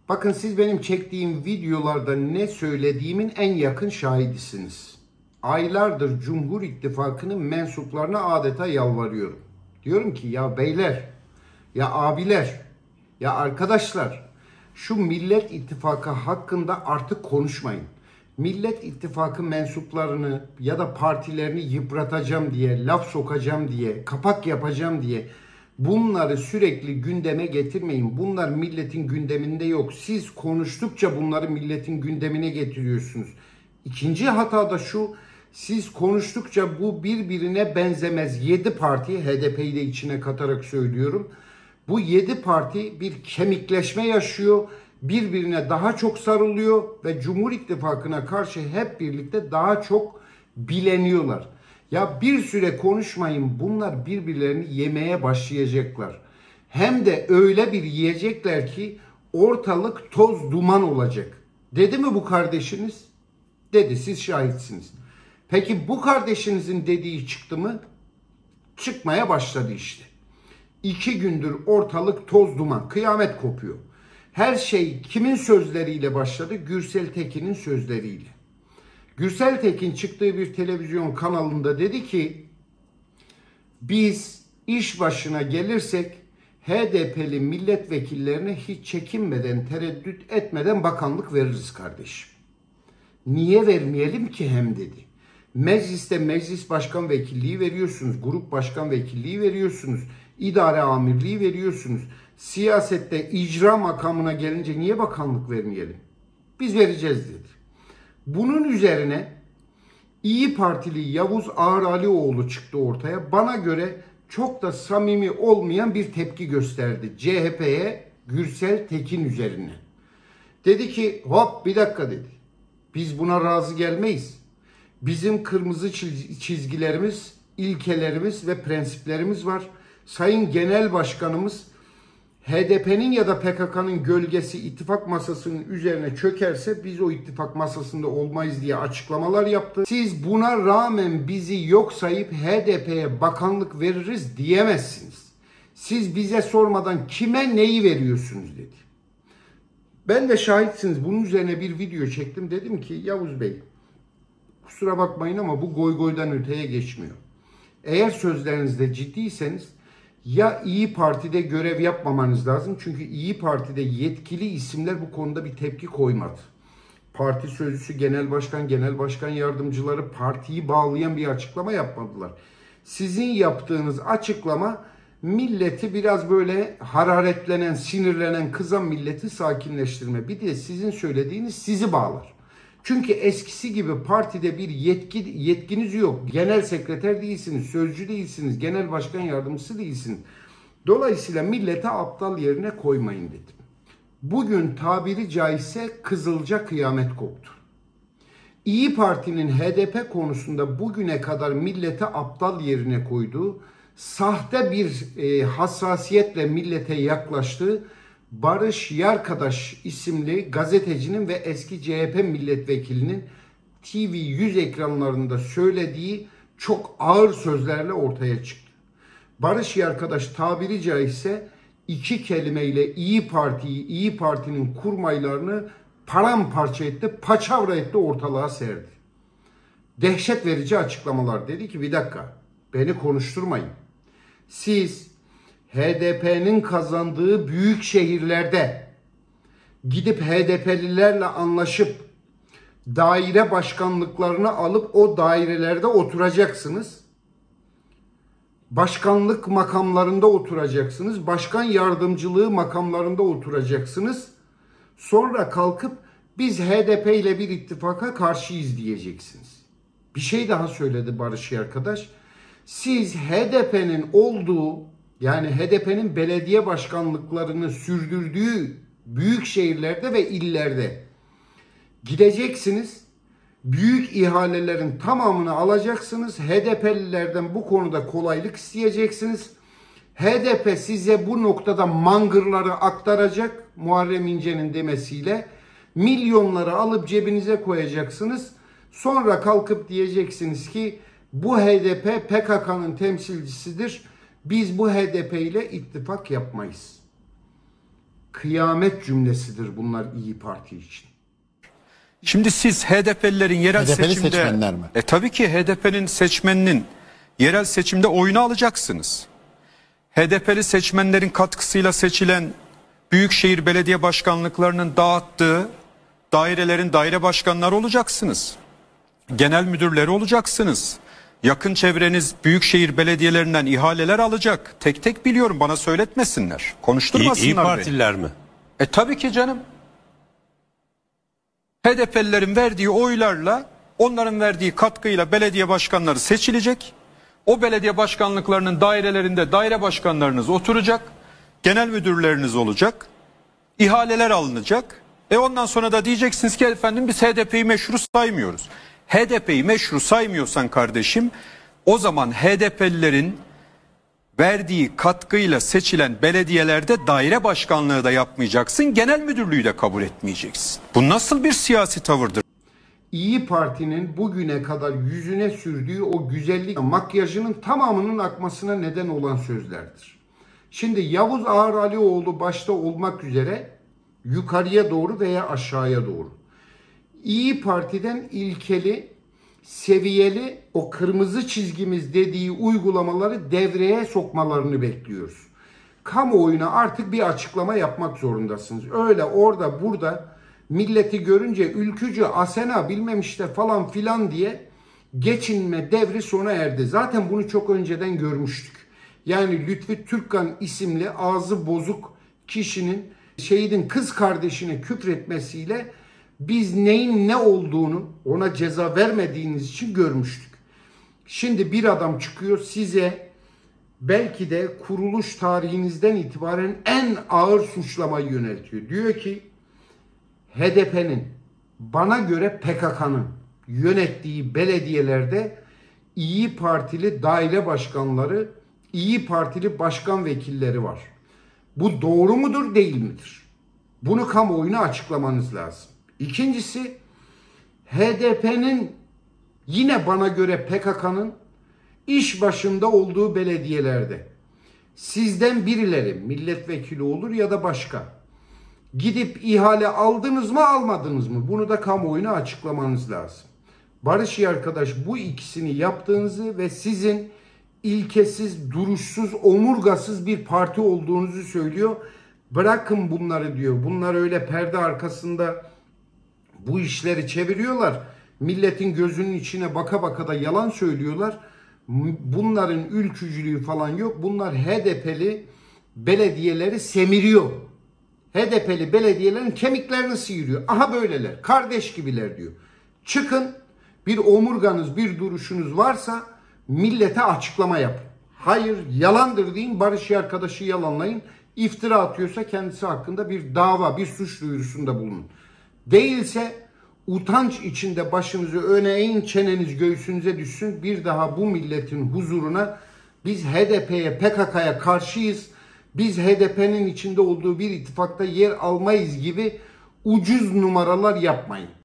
Bakın siz benim çektiğim videolarda ne söylediğimin en yakın şahidisiniz. Aylardır Cumhur İttifakı'nın mensuplarına adeta yalvarıyorum. Diyorum ki ya beyler, ya abiler, ya arkadaşlar şu Millet İttifakı hakkında artık konuşmayın. Millet İttifakı mensuplarını ya da partilerini yıpratacağım diye, laf sokacağım diye, kapak yapacağım diye bunları sürekli gündeme getirmeyin. Bunlar milletin gündeminde yok. Siz konuştukça bunları milletin gündemine getiriyorsunuz. İkinci hata da şu: siz konuştukça bu birbirine benzemez 7 parti, HDP'yi de içine katarak söylüyorum. Bu 7 parti bir kemikleşme yaşıyor, birbirine daha çok sarılıyor ve Cumhur İttifakı'na karşı hep birlikte daha çok bileniyorlar. Ya bir süre konuşmayın, bunlar birbirlerini yemeye başlayacaklar. Hem de öyle bir yiyecekler ki ortalık toz duman olacak. Dedi mi bu kardeşiniz? Dedi, siz şahitsiniz. Peki bu kardeşinizin dediği çıktı mı? Çıkmaya başladı işte. 2 gündür ortalık toz duman, kıyamet kopuyor. Her şey kimin sözleriyle başladı? Gürsel Tekin'in sözleriyle. Gürsel Tekin çıktığı bir televizyon kanalında dedi ki, biz iş başına gelirsek HDP'li milletvekillerine hiç çekinmeden, tereddüt etmeden bakanlık veririz kardeşim. Niye vermeyelim ki hem dedi. Mecliste meclis başkan vekilliği veriyorsunuz, grup başkan vekilliği veriyorsunuz, idare amirliği veriyorsunuz. Siyasette icra makamına gelince niye bakanlık vermeyelim? Biz vereceğiz dedi. Bunun üzerine İyi Partili Yavuz Ağralioğlu çıktı ortaya. Bana göre çok da samimi olmayan bir tepki gösterdi CHP'ye, Gürsel Tekin üzerine. Dedi ki hop bir dakika dedi. Biz buna razı gelmeyiz. Bizim kırmızı çizgilerimiz, ilkelerimiz ve prensiplerimiz var. Sayın Genel Başkanımız HDP'nin ya da PKK'nın gölgesi ittifak masasının üzerine çökerse biz o ittifak masasında olmayız diye açıklamalar yaptı. Siz buna rağmen bizi yok sayıp HDP'ye bakanlık veririz diyemezsiniz. Siz bize sormadan kime neyi veriyorsunuz dedi. Ben de şahitsiniz. Bunun üzerine bir video çektim. Dedim ki Yavuz Bey, kusura bakmayın ama bu goy goydan öteye geçmiyor. Eğer sözlerinizde ciddiyseniz ya İyi Parti'de görev yapmamanız lazım. Çünkü İyi Parti'de yetkili isimler bu konuda bir tepki koymadı. Parti sözcüsü, genel başkan, genel başkan yardımcıları partiyi bağlayan bir açıklama yapmadılar. Sizin yaptığınız açıklama milleti biraz böyle hararetlenen, sinirlenen, kızan milleti sakinleştirme. Bir de sizin söylediğiniz sizi bağlar. Çünkü eskisi gibi partide bir yetkiniz yok. Genel sekreter değilsiniz, sözcü değilsiniz, genel başkan yardımcısı değilsiniz. Dolayısıyla millete aptal yerine koymayın dedim. Bugün tabiri caizse Kızılca kıyamet koptu. İyi Parti'nin HDP konusunda bugüne kadar millete aptal yerine koyduğu, sahte bir hassasiyetle millete yaklaştığı Barış Yarkadaş isimli gazetecinin ve eski CHP milletvekilinin TV100 ekranlarında söylediği çok ağır sözlerle ortaya çıktı. Barış Yarkadaş tabiri caizse 2 kelimeyle İyi Parti'yi, İyi Parti'nin kurmaylarını paramparça etti, paçavra etti, ortalığa serdi. Dehşet verici açıklamalar. Dedi ki bir dakika, beni konuşturmayın. Siz HDP'nin kazandığı büyük şehirlerde gidip HDP'lilerle anlaşıp daire başkanlıklarını alıp o dairelerde oturacaksınız. Başkanlık makamlarında oturacaksınız. Başkan yardımcılığı makamlarında oturacaksınız. Sonra kalkıp biz HDP ile bir ittifaka karşıyız diyeceksiniz. Bir şey daha söyledi Barış arkadaş. Siz HDP'nin olduğu, yani HDP'nin belediye başkanlıklarını sürdürdüğü büyük şehirlerde ve illerde gideceksiniz. Büyük ihalelerin tamamını alacaksınız. HDP'lilerden bu konuda kolaylık isteyeceksiniz. HDP size bu noktada mangırları aktaracak, Muharrem İnce'nin demesiyle. Milyonları alıp cebinize koyacaksınız. Sonra kalkıp diyeceksiniz ki bu HDP PKK'nın temsilcisidir. Biz bu HDP ile ittifak yapmayız. kıyamet cümlesidir bunlar İyi Parti için. Şimdi siz HDP'lilerin yerel HDP'li seçimde... seçmenler mi? Tabii ki HDP'nin seçmeninin yerel seçimde oyunu alacaksınız. HDP'li seçmenlerin katkısıyla seçilen büyükşehir belediye başkanlıklarının dağıttığı dairelerin daire başkanları olacaksınız. Genel müdürleri olacaksınız. Yakın çevreniz büyükşehir belediyelerinden ihaleler alacak. Tek tek biliyorum, bana söyletmesinler. Konuşturmasınlar İyi beni. Partililer mi? Tabii ki canım. HDP'lilerin verdiği oylarla, onların verdiği katkıyla belediye başkanları seçilecek. O belediye başkanlıklarının dairelerinde daire başkanlarınız oturacak. Genel müdürleriniz olacak. İhaleler alınacak. Ondan sonra da diyeceksiniz ki efendim biz HDP'yi meşru saymıyoruz. HDP'yi meşru saymıyorsan kardeşim, o zaman HDP'lilerin verdiği katkıyla seçilen belediyelerde daire başkanlığı da yapmayacaksın, genel müdürlüğü de kabul etmeyeceksin. Bu nasıl bir siyasi tavırdır? İyi Parti'nin bugüne kadar yüzüne sürdüğü o güzellik makyajının tamamının akmasına neden olan sözlerdir. Şimdi Yavuz Ağar Alioğlu başta olmak üzere yukarıya doğru veya aşağıya doğru İyi Parti'den ilkeli, seviyeli, o kırmızı çizgimiz dediği uygulamaları devreye sokmalarını bekliyoruz. Kamuoyuna artık bir açıklama yapmak zorundasınız. Öyle orada burada milleti görünce ülkücü, Asena bilmem işte falan filan diye geçinme devri sona erdi. Zaten bunu çok önceden görmüştük. Yani Lütfü Türkkan isimli ağzı bozuk kişinin şehidin kız kardeşine küfretmesiyle biz neyin ne olduğunu ona ceza vermediğiniz için görmüştük. Şimdi bir adam çıkıyor size belki de kuruluş tarihinizden itibaren en ağır suçlamayı yöneltiyor. Diyor ki HDP'nin, bana göre PKK'nın yönettiği belediyelerde İyi Partili daire başkanları, İyi Partili başkan vekilleri var. Bu doğru mudur, değil midir? Bunu kamuoyuna açıklamanız lazım. İkincisi, HDP'nin yine bana göre PKK'nın iş başında olduğu belediyelerde sizden birileri milletvekili olur ya da başka gidip ihale aldınız mı almadınız mı? Bunu da kamuoyuna açıklamanız lazım. Barış arkadaş bu ikisini yaptığınızı ve sizin ilkesiz, duruşsuz, omurgasız bir parti olduğunuzu söylüyor. Bırakın bunları diyor. Bunlar öyle perde arkasında bu işleri çeviriyorlar. Milletin gözünün içine baka baka da yalan söylüyorlar. Bunların ülkücülüğü falan yok. Bunlar HDP'li belediyeleri semiriyor. HDP'li belediyelerin kemiklerini sıyırıyor. Aha böyleler. Kardeş gibiler diyor. Çıkın, bir omurganız, bir duruşunuz varsa millete açıklama yapın. Hayır, yalandır deyin, Barış arkadaşı yalanlayın. İftira atıyorsa kendisi hakkında bir dava, bir suç duyurusunda bulunun. Değilse utanç içinde başınızı öne eğin, çeneniz göğsünüze düşsün. Bir daha bu milletin huzuruna biz HDP'ye, PKK'ya karşıyız, biz HDP'nin içinde olduğu bir ittifakta yer almayız gibi ucuz numaralar yapmayın.